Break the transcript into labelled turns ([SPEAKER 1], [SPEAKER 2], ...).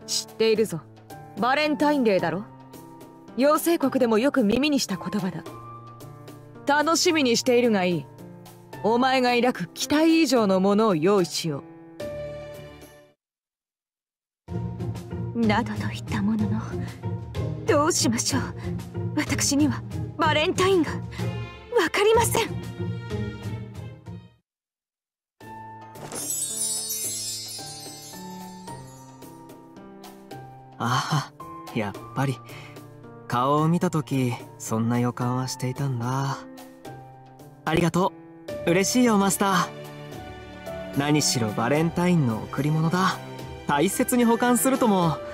[SPEAKER 1] 知っているぞ。バレンタインデーだろ。妖精国でもよく耳にした言葉だ。楽しみにしているがいい。お前が抱く期待以上のものを用意しよ
[SPEAKER 2] う。などと言ったものの、どうしましょう。私にはバレンタインがわかりません。
[SPEAKER 3] ああ、やっぱり顔を見た時そんな予感はしていたんだ。ありがとう。嬉しいよマスター。何しろバレンタインの贈り物だ。大切に保管するとも。